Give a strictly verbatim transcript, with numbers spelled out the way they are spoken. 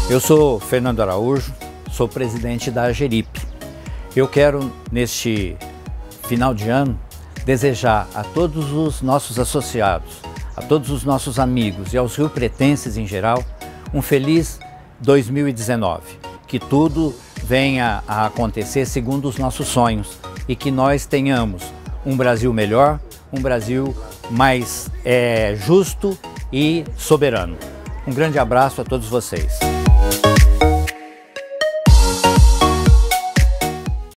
Eu sou Fernando Araújo, sou presidente da AGERIP. Eu quero, neste final de ano, desejar a todos os nossos associados, a todos os nossos amigos e aos riopretenses em geral, um feliz dois mil e dezenove. Que tudo venha a acontecer segundo os nossos sonhos e que nós tenhamos um Brasil melhor, um Brasil mais é, justo e soberano. Um grande abraço a todos vocês.